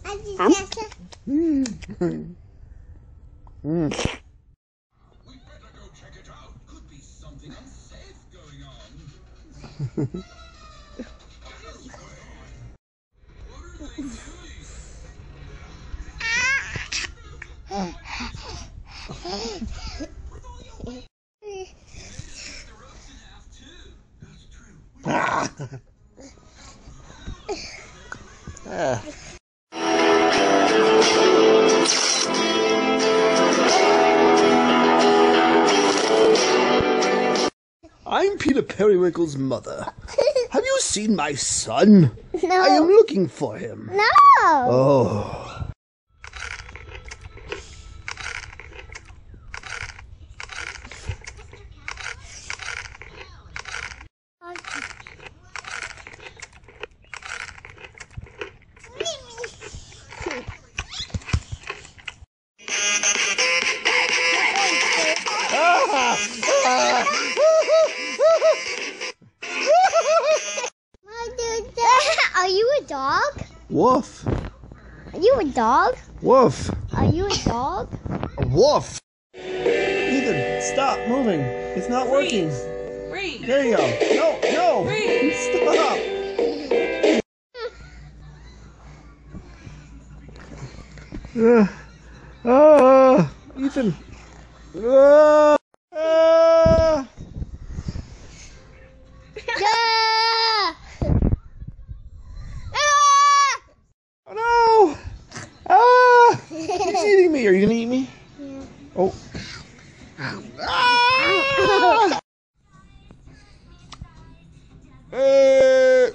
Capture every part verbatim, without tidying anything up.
Um? Mm. Mm. We better go check it out. Could be something unsafe going on. What are they doing? Ah. Ah. I'm Peter Periwinkle's mother. Have you seen my son? No. I am looking for him. No. Oh. Are you a dog? Woof. Are you a dog? Woof. Are you a dog? A wolf. Ethan, stop moving. It's not working. Breathe. There you go. No, no. Breathe. Stop. Uh, uh, Ethan. Uh, uh. Yeah. Oh no! Ah! He's eating me. Are you gonna eat me? Yeah. Oh. Ah! Uh,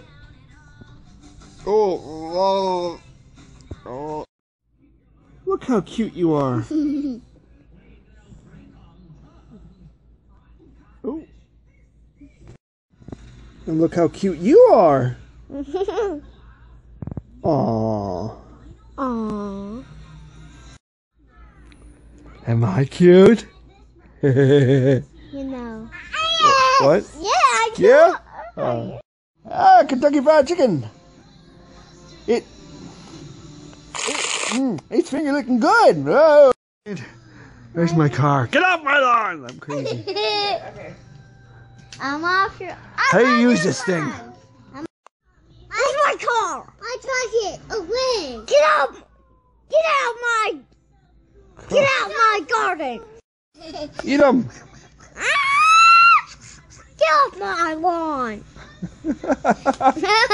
oh, oh, oh. Look how cute you are. Oh. And look how cute you are. Aww. Aww. Am I cute? You know. What? Yeah, I know. Yeah? Uh, ah, Kentucky Fried Chicken. It. it mm, it's finger looking good. Oh. Where's my car? Get off my lawn! I'm crazy. I'm off your. How do you use this thing? I'm, Where's my car? I took it away. Get out! Get out my! Get out my garden! Eat them. Ah! Get off my lawn!